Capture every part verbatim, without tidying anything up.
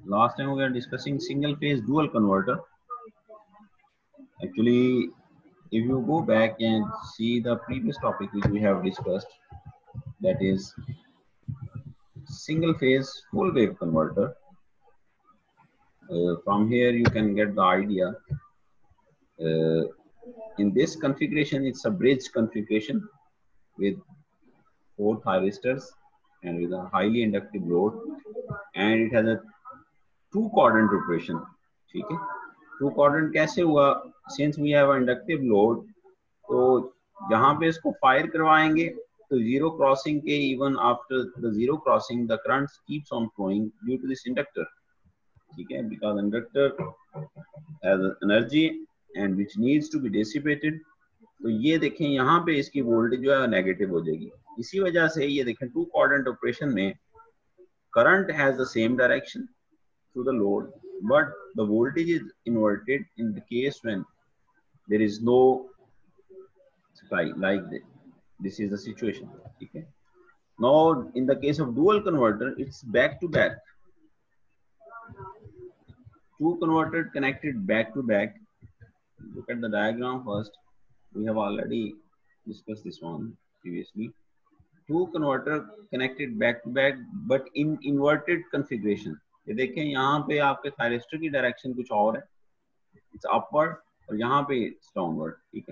last time we were discussing single phase dual converter. Actually, if you go back and see the previous topic which we have discussed, that is single phase full wave converter. Uh, from here you can get the idea. Uh, in this configuration, it's a bridge configuration with four thyristors and with a highly inductive load, and it has a two quadrant operation. ठीक है, to quadrant कैसे हुआ? Since we have inductive load, तो जहां पे इसको fire करवाएंगे तो जीरो क्रॉसिंग के even after the zero crossing the current keeps on flowing due to this inductor. ठीक है, because inductor has energy and which needs to be dissipated. तो ये देखें यहाँ पे इसकी वोल्टेज जो है नेगेटिव हो जाएगी. इसी वजह से ये देखें टू क्वाड्रेंट ऑपरेशन में current has the same direction to the load, but the voltage is inverted in the case when there is no supply, like this. This is the situation. Okay. Now, in the case of dual converter, it's back to back. Two converter connected back to back. Look at the diagram first. We have already discussed this one previously. Two converter connected back to back, but in inverted configuration. ये देखें यहाँ पे आपके thyristor की direction कुछ और है, it's upward, और यहाँ पे इट्स डाउनवर्ड. ठीक है,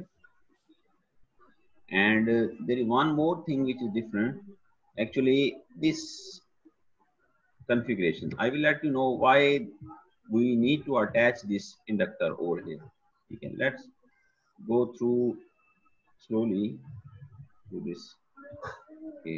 and there is one more thing which is different. Actually this configuration, I will let you know why we need to attach this inductor over here. Okay, let's go through slowly to this. Okay,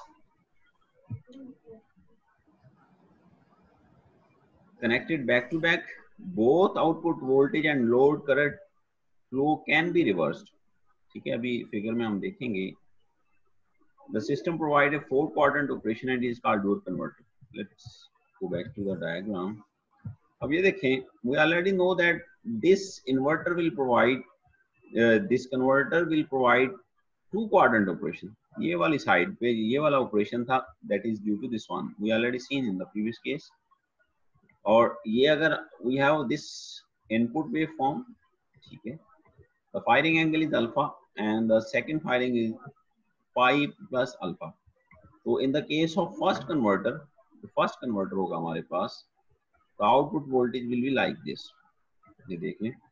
connected back to back, both output voltage and load current flow can be reversed. ठीक है, अभी figure में हम देखेंगे. The system provide a four quadrant operation and is called dual converter. Let's go back to the diagram. अब ये देखें, we already know that this inverter will provide uh, this converter will provide two quadrant operation. ये वाली side पे ये वाला operation था, that is due to this one. We already seen in the previous case. और ये अगर we have this input waveform, ठीक है, the firing angle is alpha and the second firing is pi plus alpha. So in the case of first converter, the first converter होगा हमारे पास, the output voltage will be like this. ये देख लें,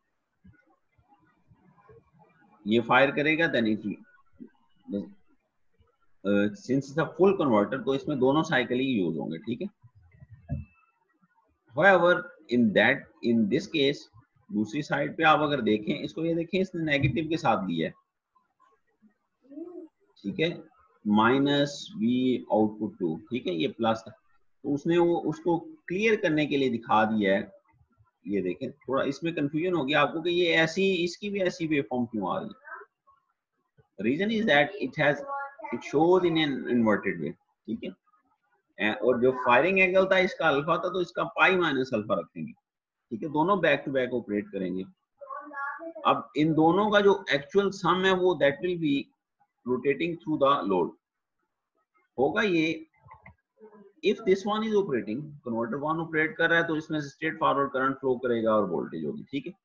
ये fire करेगा, then it will, uh, since it's a full converter, तो इसमें दोनों साइकिल ही यूज होंगे. ठीक है, however in that in this case दूसरी साइड पे आप अगर देखें, इसको ये देखें, इसने नेगेटिव के साथ दिया है. ठीक है, माइनस वी आउटपुट टू. ठीक है, ये प्लस था, तो उसने वो उसको क्लियर करने के लिए दिखा दिया है. ये देखें, थोड़ा इसमें कंफ्यूजन हो गया आपको कि ये ऐसी, इसकी भी ऐसी वेवफॉर्म क्यों आ रही है. Reason is that it has it shows in an inverted way. ठीक है, और जो फायरिंग एंगल था इसका अल्फा था, तो इसका पाई माइनस अल्फा रखेंगे. ठीक है, दोनों बैक टू बैक ऑपरेट करेंगे. अब इन दोनों का जो एक्चुअल सम है वो that will be rotating through the load. होगा ये, if this one is operating, converter one operate कर रहा है, तो इसमें से स्ट्रेट फॉरवर्ड करंट फ्लो करेगा और वोल्टेज होगी. ठीक है,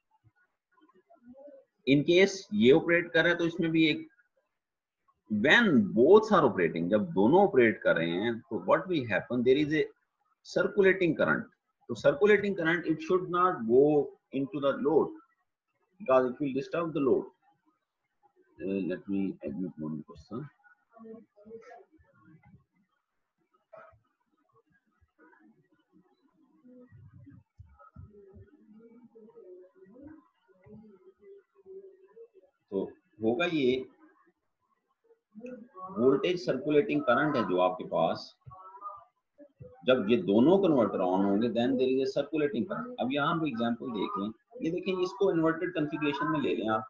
इन केस ये ऑपरेट कर रहा है तो इसमें भी एक, when both are operating, जब दोनों ऑपरेट कर रहे हैं, तो what will happen, there is a circulating current. So circulating current, it should not go into the load because it will disturb the load. Uh, let me admit one question. तो होगा ये voltage circulating current है जो आपके पास, जब ये दोनों converter on होंगे then there is a circulating current. अब यहाँ पे एग्जांपल देख लें, ये देखें, इसको इन्वर्टेड कॉन्फ़िगरेशन में ले लें आप.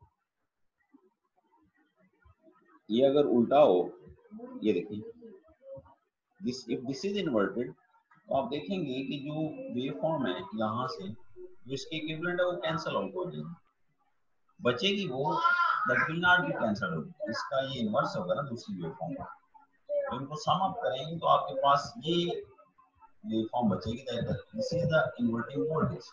ये अगर उल्टा हो, ये देखें, this if this is inverted, तो आप देखेंगे कि जो वेवफॉर्म है यहाँ से जो इसके इक्विवेलेंट है वो कैंसिल आउट हो जाएगी, बचेगी वो, that will not be cancelled out. इसका ये इन्वर्स होगा ना दूसरी वेवफॉर्म का. तो इनको सम अप करेंगे तो आपके पास ये वेवफॉर्म बचेगी this is the inverting voltage.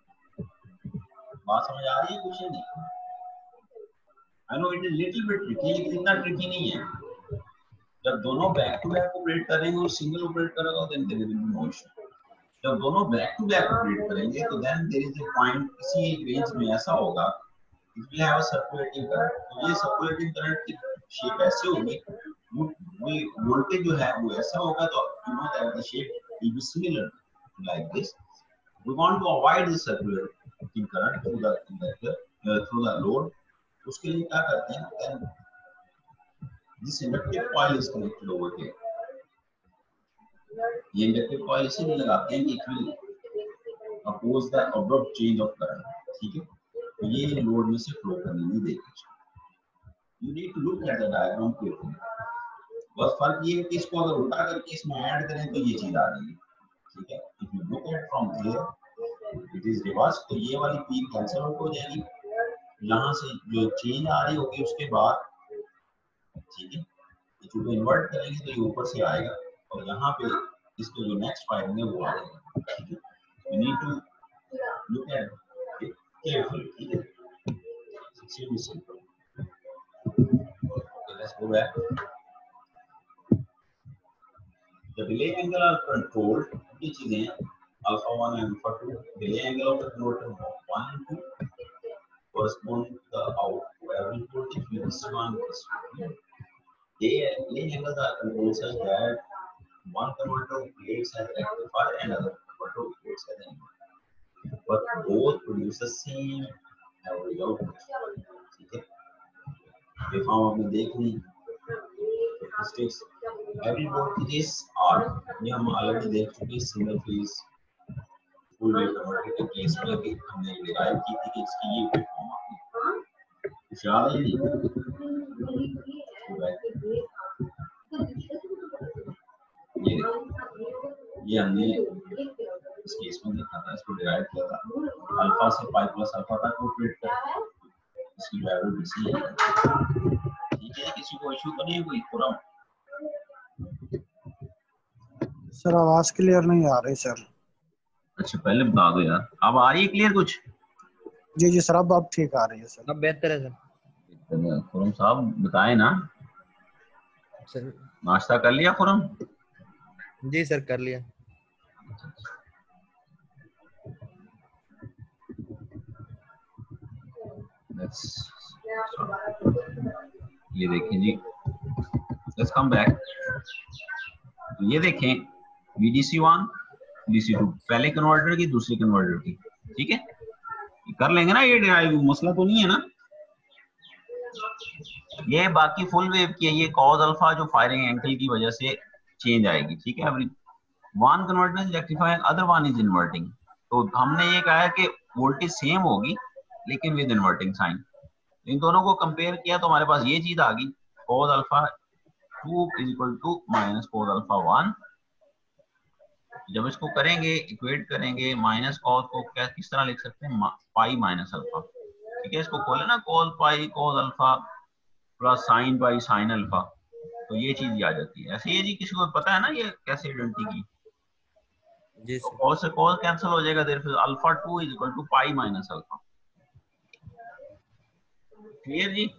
बात समझ आ रही है कुछ नहीं? I know it is little bit tricky, लेकिन इतना ट्रिकी नहीं है। जब दोनों बैक टू बैक ऑपरेट करेंगे और सिंगल ऑपरेट करेगा then there will be no issue. जब दोनों बैक टू बैक ऑपरेट करेंगे तो then there is a point, किसी एक रेंज में ऐसा होगा it will have a circulating current. तो ये सर्कुलेटिंग करंट की शेप ऐसे होगी, वो वोल्टेज जो है वो ऐसा होगा, तो you know that the shape will be similar like this. We want to avoid the circulating current through the inductor, uh, through the load. उसके लिए क्या करते हैं? Then this inductive coil is connected over here. ये inductive coil इसीलिए लगाते हैं कि it will oppose the abrupt change of current. ठीक है? तो ये लोड में से फ्लो करने नहीं देगा। You need to look at the diagram carefully. बस फर्क ये है कि इसको अगर उल्टा करके इसमें ऐड करें तो ये चीज आ रही है। ठीक है? If you look at from here, it is reverse, तो ये वाली पीक कैंसिल आउट हो जाएगी, यहाँ से जो चेंज आ रही होगी उसके बाद, ठीक है, इसको इन्वर्ट करेंगे तो ये ऊपर से आएगा और यहाँ पे इसके जो नेक्स्ट फाइल है वो आ जाएगा। ठीक है, you need to look at it carefully. ठीक है, extremely simple. Okay, let's go back. The delay angle are controlled, ये चीजें alpha one and alpha two, delay angle of the converter one and two correspond to the output average voltage with this one plus one. Delay angles are controlled such that one converter operates as rectifier and other converter operates as an inverter, but both produce the same average output. ठीक है, ये form आपने देख ली। States every voltages are, ये हम already देख चुके हैं single phase full wave converter के केस में भी हमने डिराइव की थी कि इसकी ये फॉर्म आती है। कुछ याद है नहीं? ये ये हमने इस केस में देखा था, इसको डिराइव किया था अल्फा से पाई प्लस अल्फा तक ऑपरेट करता है, इसकी वैल्यू इसी है। ठीक है, किसी को इशू तो नहीं है कोई? पूरा सर आवाज क्लियर नहीं आ रही सर। अच्छा पहले बता दो यार, अब आ रही है क्लियर कुछ? जी जी सर, अब अब ठीक आ रही है सर। अब बेहतर है सर। खुरम साहब बताए ना सर? नाश्ता कर लिया खुरम? जी सर कर लिया। ये देखें जी, लेट्स कम बैक। ये देखें V D C one V D C two, पहले कन्वर्टर की दूसरी कन्वर्टर की। ठीक है, कर लेंगे ना, ये डिराइव मसला तो नहीं है ना। ये बाकी फुल वेव की है, ये कॉज अल्फा जो फायरिंग एंगल की वजह से चेंज आएगी। ठीक है, every one converter is rectifying, other one is inverting. तो हमने ये कहा है कि वोल्टेज सेम होगी लेकिन विद इन्वर्टिंग साइन। इन दोनों को कंपेयर किया तो हमारे पास ये चीज आ गई, cos alpha two is equal to minus cos alpha one. जब इसको करेंगे इक्वेट करेंगे, माइनस कॉस को क्या किस तरह लिख सकते हैं? Pi minus alpha. ठीक है, इसको खोले ना, cos pi cos alpha plus sine pi sine alpha, तो ये चीज आ जाती है। ऐसे ये जी किसी को पता है ना ये कैसे आइडेंटिटी की? जी तो सर। कॉस से कॉस कैंसिल हो जाएगा, therefore alpha two is equal to pi minus alpha. Clear जी?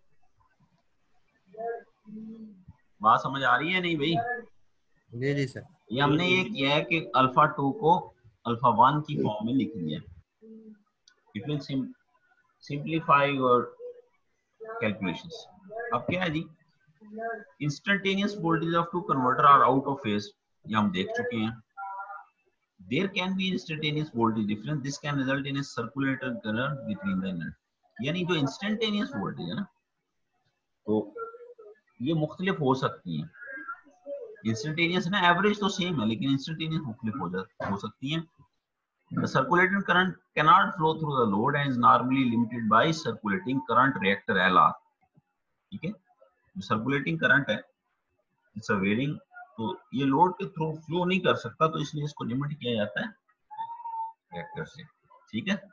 बात समझ आ रही है नहीं भाई? जी जी सर। ये हमने ये किया है कि अल्फा टू को अल्फा वन की फॉर्म में लिख दिया। It will simplify your calculations. अब क्या है जी, instantaneous voltage of two converter are out of phase, ये हम देख चुके हैं। There can be instantaneous voltage difference, this can result in a circulator current between the inner. यानी जो इंस्टेंटेनियस वोल्टेज है ना, तो ये मुख्तलिफ हो सकती हैं। इंस्टेंटेनियस ना एवरेज तो सेम है लेकिन इंस्टेंटेनियस मुख्तलिफ हो जा हो सकती हैं। The circulating current cannot flow through the load and is normally limited by circulating current reactor L R। ठीक है, जो सर्कुलेटिंग करंट है इट्स अ वेरिंग, तो ये लोड के थ्रू फ्लो नहीं कर सकता, तो इसलिए इसको लिमिट किया जाता है रिएक्टर से। ठीक है,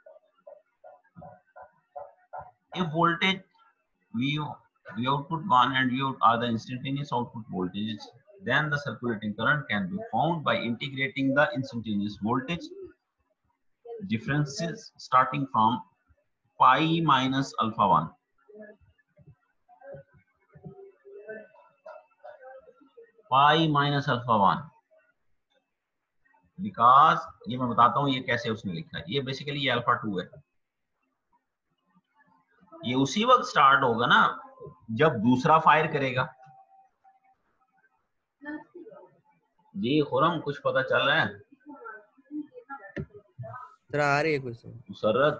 if voltage V V output one and V out are the instantaneous output voltages then the circulating current can be found by integrating the instantaneous voltage differences starting from pi minus alpha one. Pi minus alpha one. Because ये मैं बताता हूँ ये कैसे उसने लिखा है. ये बेसिकली ये अल्फा टू है. ये उसी वक्त स्टार्ट होगा ना जब दूसरा फायर करेगा. जी खुरम कुछ पता चल रहा है? सर आ रही है क्वेश्चन. मुसर्रत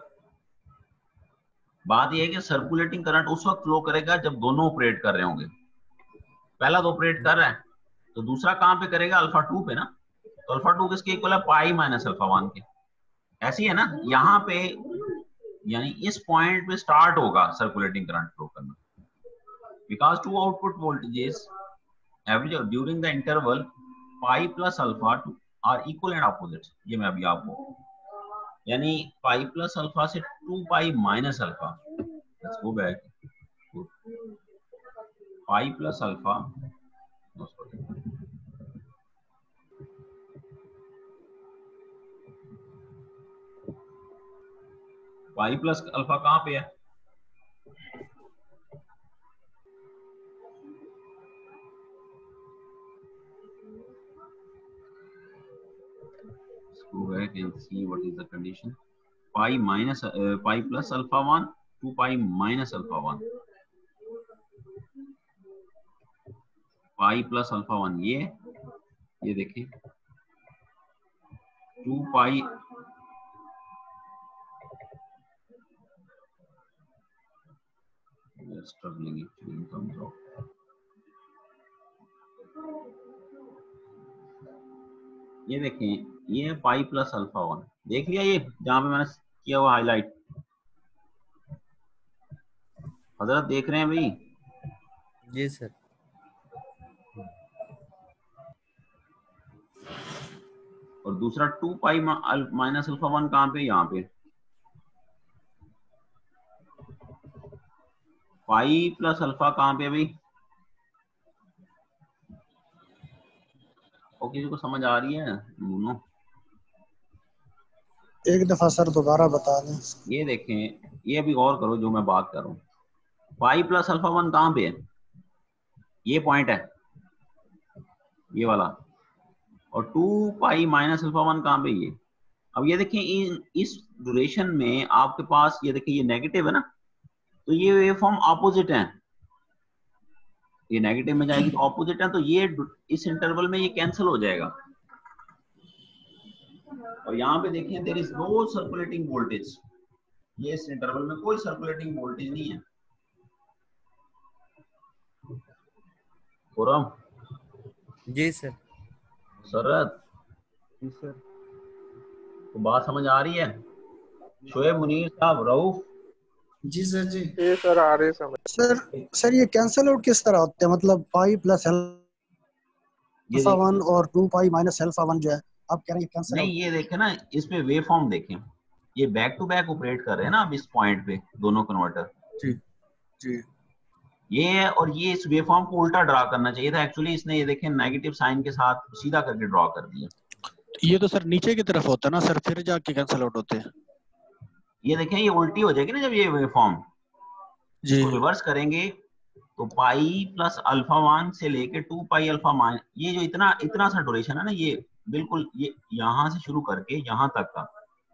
बात ये है कि सर्कुलेटिंग करंट उस वक्त फ्लो करेगा जब दोनों ऑपरेट कर रहे होंगे. पहला तो ऑपरेट कर रहा है तो दूसरा कहां पे करेगा? अल्फा टू पे ना. तो अल्फा टू किसके इक्वल है? पाई माइनस अल्फा वन के. ऐसी है ना. यहाँ पे यानी इस पॉइंट पे स्टार्ट होगा सर्कुलेटिंग करंट फ्लो करना. Because two output voltages average during the interval pi plus alpha are equal and opposite. ये मैं अभी आपको यानी पाई प्लस अल्फा से two pi minus alpha. Let's go back. Pi plus alpha pi plus alpha कहां पे है? Let's go back and see what is the condition. Pi minus uh, pi plus alpha one, two pi minus alpha one. Pi plus alpha one ये ये देखिए two pi we are struggling actually in terms of ये देखें ये पाई plus alpha one. देख लिया ये जहां पे मैंने किया हुआ हाईलाइट. हजरत देख रहे हैं भाई? जी सर. और दूसरा two pi minus alpha one कहां पे? यहाँ पे. पाई प्लस अल्फा कहां पे भाई? और किसी को समझ आ रही है दोनों? एक दफा सर दोबारा बता दें. ये देखें ये अभी गौर करो जो मैं बात कर रहा हूँ. पाई प्लस अल्फा वन कहां पे है? ये पॉइंट है ये वाला. और two pi minus alpha one कहां पे? ये. अब ये देखें इन इस ड्यूरेशन में आपके पास ये देखिए ये नेगेटिव है ना. तो ये वेव फॉर्म ऑपोजिट है. ये नेगेटिव में जाएगी तो ऑपोजिट है. तो ये इस इंटरवल में ये कैंसिल हो जाएगा. और यहाँ पे देखिए there is no circulating voltage. ये इस इंटरवल में कोई सर्कुलेटिंग वोल्टेज नहीं है. खुरम जी सर. सरत जी सर. तो बात समझ आ रही है? शोएब, मुनीर साहब, रऊफ. जी सर. जी ये सर आ रहे समझ. सर सर ये कैंसिल आउट किस तरह होते हैं? मतलब पाई प्लस अल्फा वन और two pi minus alpha one जो है आप कह रहे हैं कैंसिल नहीं. ये देखें ना इसमें वेव फॉर्म देखें. ये बैक टू बैक ऑपरेट कर रहे हैं ना अब इस पॉइंट पे दोनों कन्वर्टर. जी जी. ये है और ये इस वेव फॉर्म को उल्टा ड्रा करना चाहिए था. एक्चुअली इसने ये देखें नेगेटिव साइन के साथ सीधा करके ड्रॉ कर दिया. ये तो सर नीचे की तरफ होता है ना सर, फिर जाके कैंसिल आउट होते हैं. ये देखें ये उल्टी हो जाएगी ना जब ये वेव फॉर्म. जी. तो रिवर्स करेंगे तो पाई प्लस अल्फा वन से लेके टू पाई अल्फा माइन ये जो इतना इतना सा ड्यूरेशन है ना ये बिल्कुल ये यहाँ से शुरू करके यहाँ तक का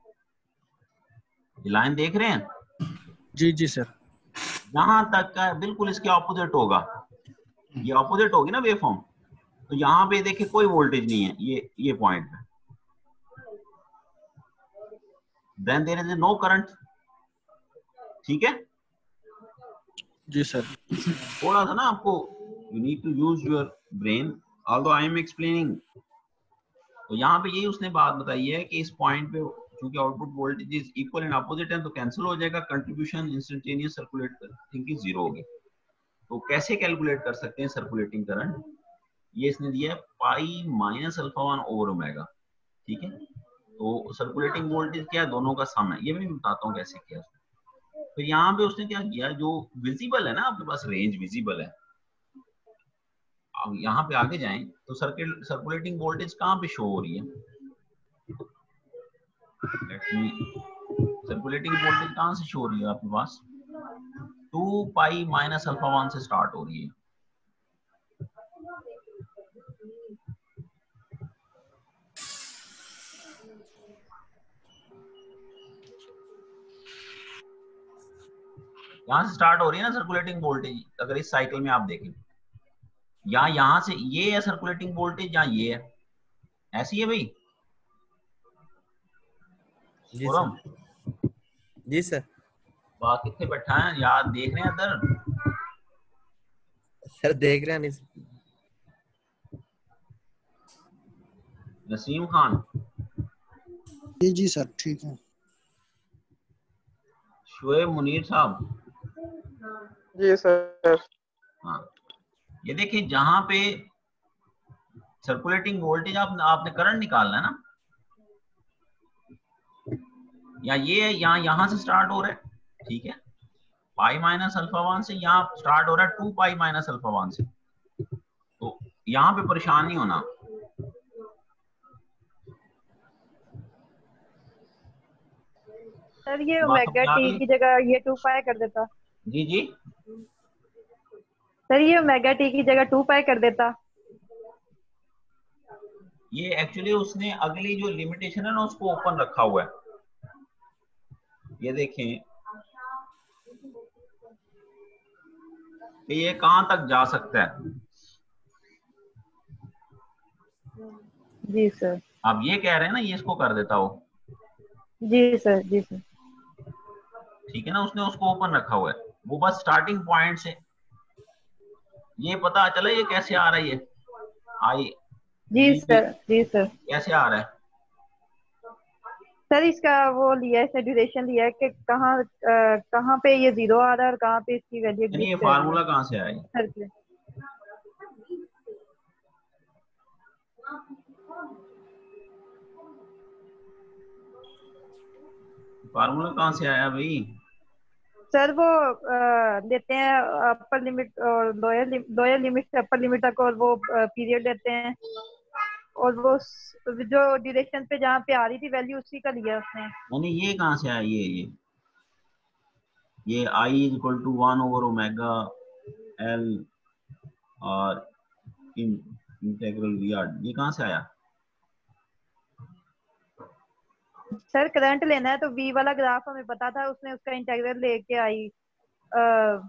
ये लाइन देख रहे हैं? जी जी सर. यहाँ तक का बिल्कुल इसके ऑपोजिट होगा. ये ऑपोजिट होगी ना वेव फॉर्म. तो यहाँ पे देखिए कोई वोल्टेज नहीं है ये ये पॉइंट पे. Then there is no current. ठीक है जी सर. थोड़ा सा ना आपको you need to use your brain although I am explaining. तो यहाँ पे यही उसने बात बताई है कि इस पॉइंट पे क्योंकि output voltage is equal and opposite है तो कैंसिल हो जाएगा. Contribution instantaneous circulate thinking zero होगी. तो कैसे कैलकुलेट कर सकते हैं सर्कुलेटिंग करंट? ये इसने दिया है pi minus alpha one over omega. ठीक है. तो सर्कुलेटिंग वोल्टेज क्या है? दोनों का सम है. ये मैं बताता हूँ कैसे किया. तो यहाँ पे उसने क्या किया जो विजिबल है ना आपके पास रेंज विजिबल है अब यहाँ पे आगे जाएं तो सर्किल सर्कुलेटिंग वोल्टेज कहाँ पे शो हो रही है? सर्कुलेटिंग वोल्टेज कहाँ से शो हो रही है आपके पास? Two pi minus alpha one से स्टार्ट हो रही है। यहाँ से स्टार्ट हो रही है ना सर्कुलेटिंग वोल्टेज। अगर इस साइकिल में आप देखें, या यहाँ से ये है सर्कुलेटिंग वोल्टेज, या ये है, ऐसी है भाई जी खुरम? सर। जी सर। वाह, कितने बैठा है यार, देख रहे हैं इधर। सर देख रहे हैं नहीं सर। नसीम खान, जी जी सर ठीक है। शोएब मुनीर साहब। जी सर। हाँ, ये देखिए जहां पे सर्कुलेटिंग वोल्टेज आप, आपने करंट निकालना है ना, या ये यहाँ यहाँ से स्टार्ट हो रहा है, ठीक है, पाई माइनस अल्फा वन से, यहाँ स्टार्ट हो रहा है two pi minus alpha one से। तो यहाँ पे परेशान नहीं होना। सर ये बात ओमेगा समझ आ टी गई? की जगह ये टू पाई कर देता। जी जी, सर ये ओमेगा टी की जगह टू पाई कर देता। ये एक्चुअली उसने अगली जो लिमिटेशन है ना उसको ओपन रखा हुआ है। ये देखें कि ये कहां तक जा सकता है। जी सर। आप ये कह रहे हैं ना ये इसको कर देता हो, जी सर। जी सर। ठीक है ना, उसने उसको ओपन रखा हुआ है। वो बस स्टार्टिंग पॉइंट से ये पता चला ये कैसे आ रहा है, ये आई जी सर। जी सर। कैसे आ रहा है। सर इसका वो लिया है, इसने ड्यूरेशन लिया है कि कहाँ अ, कहाँ पे ये जीरो आ रहा है और कहाँ पे इसकी वैल्यू यानी ये एग्जिस्ट कर रही फार्मूला है कहाँ से आया? सर के। फार्मूला कहाँ से आया भाई? सर वो अ, लेते हैं अपर लिमिट और लोअर लोअर लिमिट से अपर लिमिट तक, और वो पीरियड लेते हैं, और वो स- जो ड्यूरेशन पे जहाँ पे आ रही थी वैल्यू उसी का लिया उसने। यानी ये कहाँ से आया? ये ये ये I is equal to one over omega L और इंटीग्रल वी आर, ये कहाँ से आया? सर करंट लेना है तो वी वाला ग्राफ हमें पता था, उसने उसका इंटीग्रल लेके आई। अ,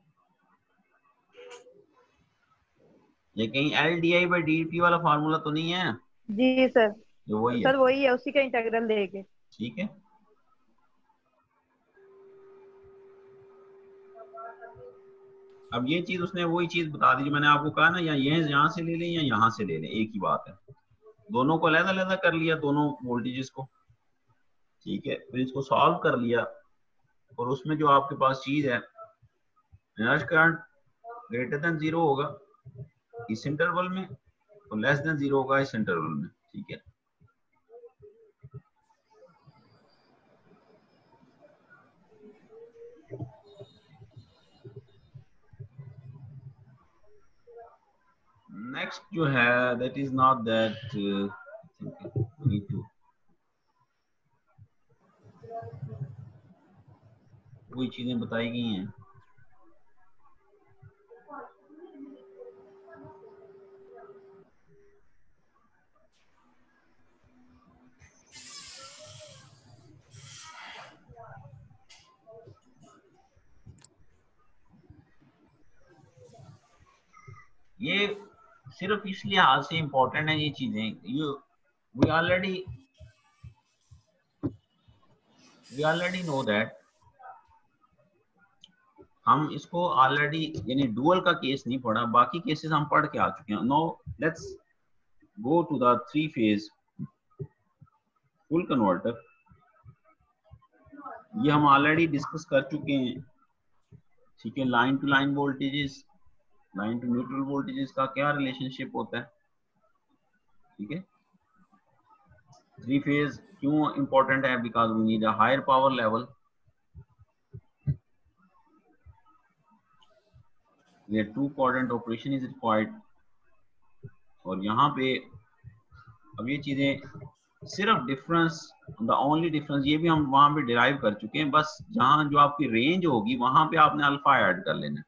ये कहीं L D I by D T वाला फार्मूला तो नहीं है? जी सर। ये वही है, सर वही है, उसी का इंटीग्रल लेके। ठीक है। अब ये चीज उसने वही चीज बता दी जो मैंने आपको कहा ना, या ये यहाँ से ले लें या यहाँ से ले लें, एक ही बात है। दोनों को अलग अलग कर लिया, दोनों वोल्टेजेस को, ठीक है। फिर इसको सॉल्व कर लिया और उसमें जो आपके पास चीज है, inert current greater than zero होगा इस इंटरवल में, तो लेस देन जीरो होगा इस इंटरवल में, ठीक है। नेक्स्ट जो है that is not that need to, वही चीजें बताई गई हैं। ये सिर्फ इसलिए हाल से इंपॉर्टेंट है ये चीजें, you we already we already know that, हम इसको ऑलरेडी यानी डुअल का केस नहीं पढ़ा, बाकी केसेस हम पढ़ के आ चुके हैं। No let's go to the three phase full converter. ये हम ऑलरेडी डिस्कस कर चुके हैं, ठीक है। Line to line voltages, line to neutral voltages का क्या रिलेशनशिप होता है, ठीक है। थ्री फेज क्यों इंपॉर्टेंट है? Because we need a higher power level where two quadrant operation is required, और यहाँ पे अब ये चीजें सिर्फ डिफरेंस, द ओनली डिफरेंस ये भी हम वहां पे डिराइव कर चुके हैं, बस जहां जो आपकी रेंज होगी वहां पे आपने अल्फा ऐड कर लेना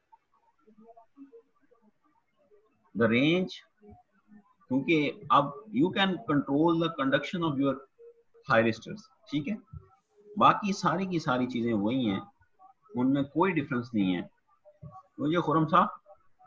द रेंज, क्योंकि अब you can control the conduction of your thyristors, ठीक है। बाकी सारी की सारी चीजें वही हैं, उनमें कोई डिफरेंस नहीं है। मुझे खुरम साहब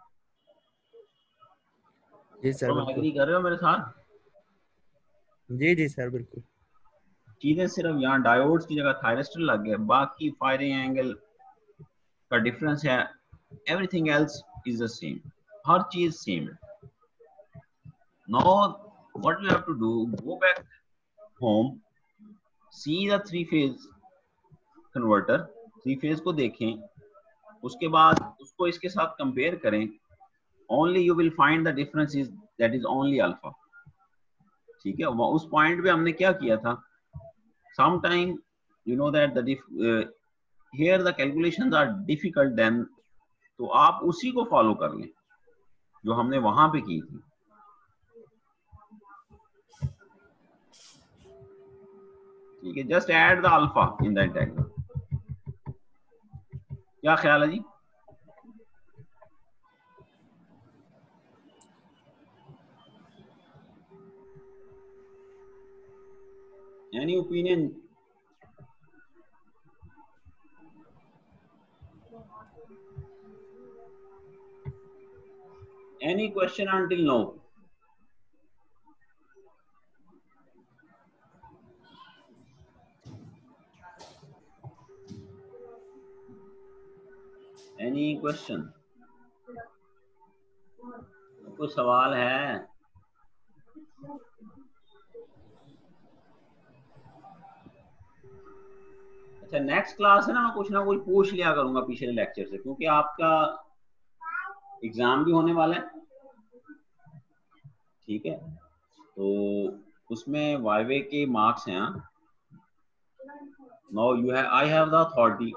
जी सर तुम बिल्कुल। एग्री कर रहे हो मेरे साथ? जी जी सर बिल्कुल। चीजें सिर्फ यहाँ डायोड्स की जगह थायरिस्टर लग गए, बाकी फायरिंग एंगल का डिफरेंस है, everything else is the same, हर चीज सेम है। Now what you have to do, go back home, see the three phase converter, three phase को देखें, उसके बाद उसको इसके साथ कंपेयर करें, only you will find the difference is that is only alpha, ठीक है। उस पॉइंट पे हमने क्या किया था, sometime you know that the dif uh, here the calculations are difficult, then तो आप उसी को फॉलो कर लें जो हमने वहां पे की थी, ठीक है। Just add the alpha in that diagram, क्या ख्याल है जी? Any opinion? Any question until now? Any question? कोई सवाल है? अच्छा, नेक्स्ट क्लास है ना, मैं कुछ ना कुछ पूछ लिया करूंगा पिछले लेक्चर से, क्योंकि आपका एग्जाम भी होने वाला है, ठीक है। तो उसमें वाइवे के मार्क्स हैं। Now you have I have the authority,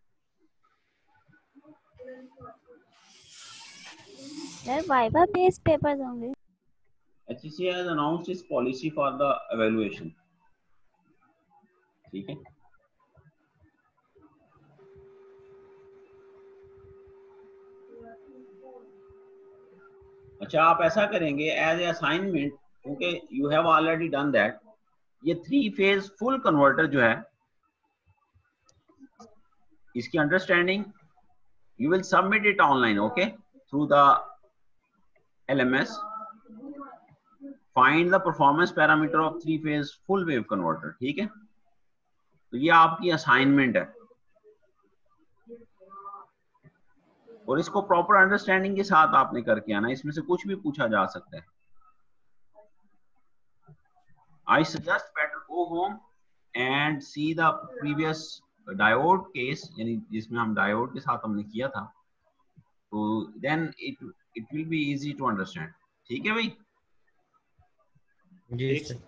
Sir, Viva based papers only. H E C has announced its policy for the evaluation, ठीक है। अच्छा, आप ऐसा करेंगे एज ए असाइनमेंट, क्योंकि you have already done that, ये three phase full converter जो है इसकी understanding you will submit it online, okay, through the L M S, find the performance parameter of three phase full wave converter, ठीक है। तो ये आपकी assignment है, और इसको प्रॉपर अंडरस्टैंडिंग के साथ आपने करके आना, इसमें से कुछ भी पूछा जा सकता है। I suggest better go home and see the previous diode case, यानी जिसमें हम डायोड के साथ हमने किया था, तो then it it will be easy to understand, ठीक है भाई? जी सर।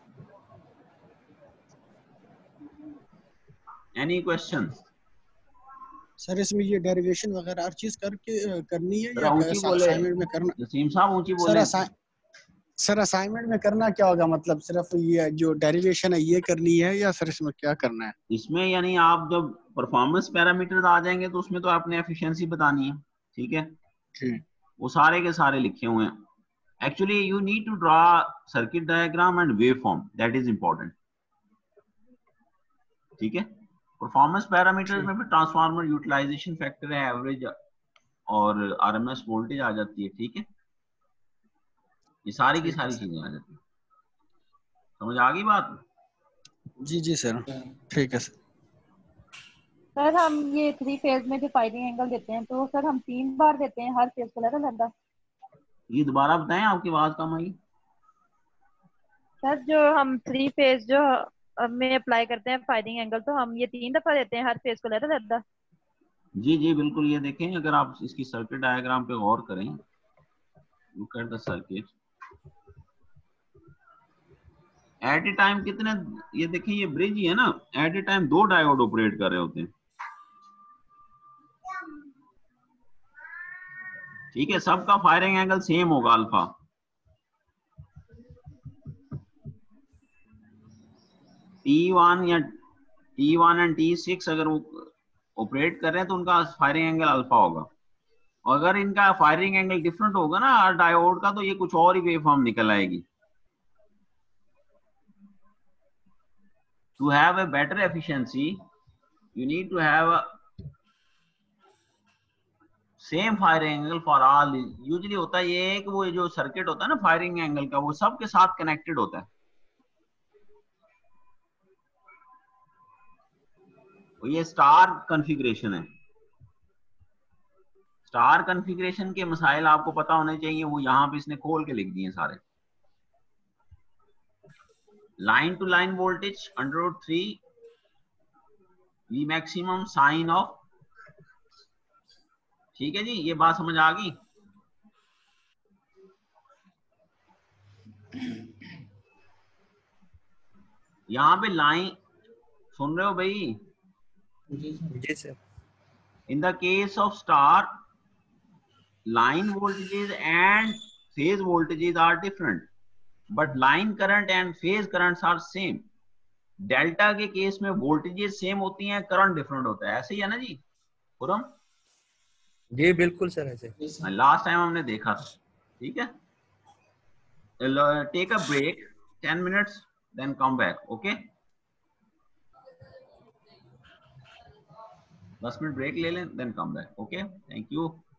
Any questions? सर इसमें ये डेरिवेशन वगैरह हर चीज करके करनी है या ऊंची बोले असाइनमेंट में करना? नसीम साहब, ऊंची सर बोले। असाइन सर असाइनमेंट में करना क्या होगा, मतलब सिर्फ ये जो डेरिवेशन है ये करनी है या सर इसमें क्या करना है? इसमें यानी आप जब परफॉर्मेंस पैरामीटर्स आ जाएंगे तो उसमें तो आपने एफिशिएंसी बतानी है, ठीक है। ठीक, वो सारे के सारे लिखे हुए हैं। Actually you need to draw circuit diagram and wave form, that is important, ठीक है। परफॉर्मेंस पैरामीटर्स में भी ट्रांसफार्मर यूटिलाइजेशन फैक्टर है, एवरेज और आरएमएस वोल्टेज आ जाती है, ठीक है। ये सारी की सारी चीजें आ जाती है। समझ आ गई बात? जी जी सर, ठीक है सर। सर हम ये थ्री फेज में जो फायरिंग एंगल देते हैं तो सर हम तीन बार देते हैं हर फेज को अलग अलग? ये दोबारा बताएं, आपकी आवाज कम आई। सर जो हम थ्री फेज जो में अप्लाई करते हैं फायरिंग एंगल, तो हम ये तीन दफा देते हैं हर फेज को अलग अलग? जी जी बिल्कुल, ये देखें, अगर आप इसकी सर्किट डायग्राम पे गौर करें, look at the circuit at a time कितने, ये देखें ये ब्रिज ही है ना, एट ए टाइम दो डायोड ऑपरेट कर रहे होते हैं, ठीक है। सबका फायरिंग एंगल सेम होगा अल्फा, टी वन या T one and T six अगर वो ऑपरेट कर रहे हैं तो उनका फायरिंग एंगल अल्फा होगा, और अगर इनका फायरिंग एंगल डिफरेंट होगा ना डायोड का, तो ये कुछ और ही वेव फॉर्म निकल आएगी। To have a better efficiency, you need to have a same firing angle for all. Usually होता है ये कि वो जो सर्किट होता है ना फायरिंग एंगल का, वो सबके साथ कनेक्टेड होता है। ये स्टार कॉन्फ़िगरेशन है। स्टार कॉन्फ़िगरेशन के मसाइल आपको पता होने चाहिए, वो यहाँ पे इसने खोल के लिख दिए सारे। Line to line voltage under root three V maximum sine of, ठीक है जी, ये बात समझ आ गई। यहाँ पे लाइन सुन रहे हो भाई? जी sir. In the case of star, line voltages and phase voltages are different, but line current and phase currents are same. Delta के केस में वोल्टेजेस सेम होती हैं, करंट डिफरेंट होता है, ऐसे ही है ना जी पुरम? जी बिल्कुल सर ऐसे। लास्ट टाइम हमने देखा था, ठीक है। Take a break ten minutes, then come back, okay. दस मिनट ब्रेक ले लें, then come back, okay. Thank you.